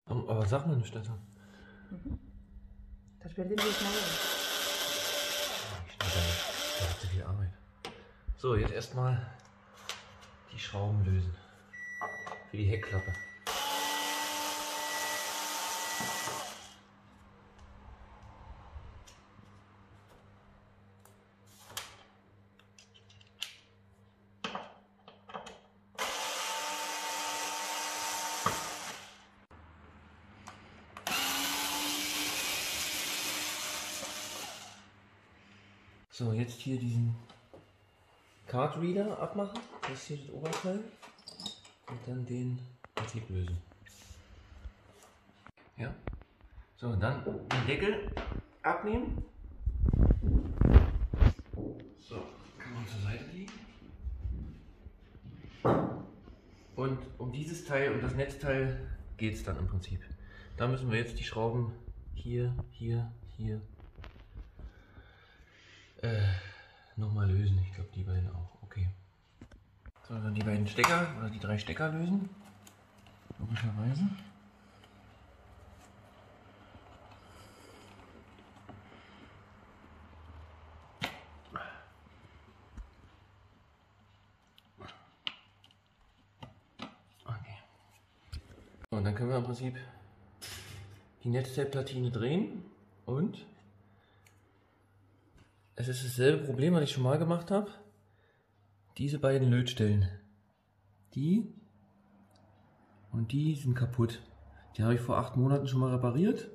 Aber sag mal nicht dazu. Das wird nicht schnell. Das hat zu viel Arbeit. So, jetzt erstmal die Schrauben lösen. Für die Heckklappe. So, jetzt hier diesen Card Reader abmachen. Das ist hier das Oberteil. Und dann den Prinzip lösen. Ja. So, dann den Deckel abnehmen. So, kann man zur Seite legen. Und um dieses Teil und das Netzteil geht es dann im Prinzip. Da müssen wir jetzt die Schrauben hier nochmal lösen. Ich glaube die beiden auch. Okay. So, dann die beiden Stecker oder die 3 Stecker lösen. Logischerweise. Okay. So, und dann können wir im Prinzip die Netzteilplatine drehen und es ist dasselbe Problem, was ich schon mal gemacht habe. Diese beiden Lötstellen. Die und die sind kaputt. Die habe ich vor 8 Monaten schon mal repariert.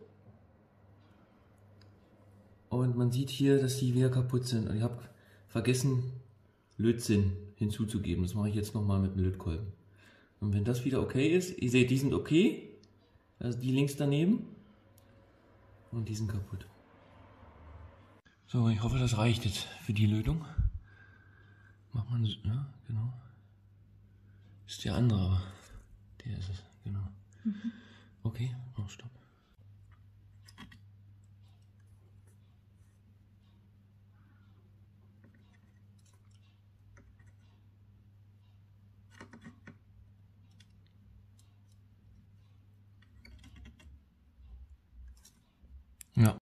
Und man sieht hier, dass die wieder kaputt sind. Und ich habe vergessen, Lötzinn hinzuzugeben. Das mache ich jetzt nochmal mit dem Lötkolben. Und wenn das wieder okay ist, ihr seht, die sind okay. Also die links daneben. Und die sind kaputt. So, ich hoffe, das reicht jetzt für die Lötung. Macht man, ja, genau. Ist der andere, aber der ist es, genau. Okay, oh, stopp.